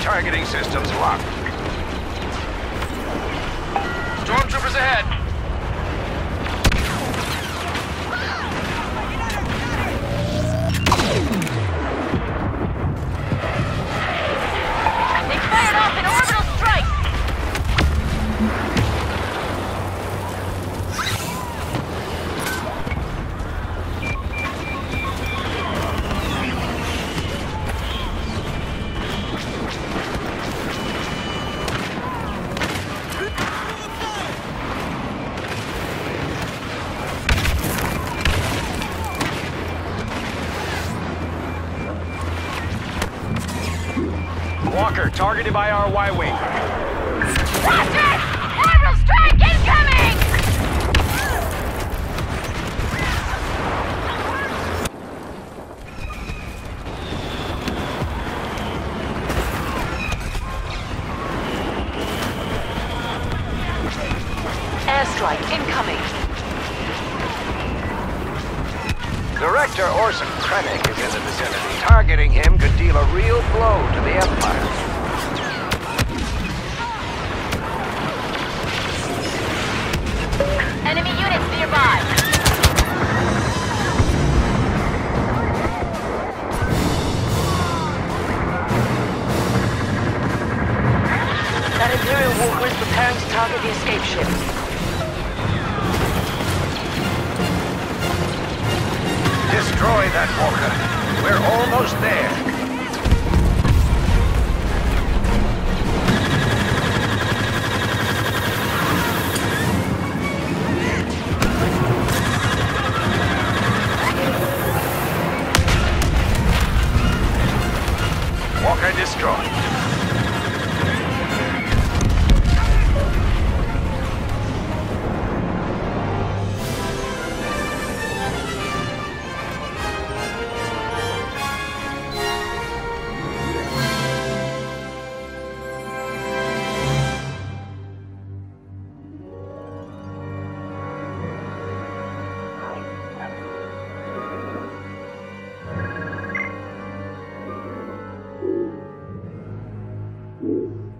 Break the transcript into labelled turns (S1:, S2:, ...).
S1: targeting systems locked. Stormtroopers ahead.
S2: They fired off an orbital strike!
S1: Walker, targeted by our Y-Wing.
S2: Watch it! Orbital strike incoming! Airstrike incoming.
S1: Director Orson Krennic is in the vicinity. Targeting him could deal a real blow to the Empire.
S2: Enemy units nearby. That Imperial Walker is preparing to target the escape ship.
S1: Destroy that Walker. We're almost there. Walker destroyed.
S3: You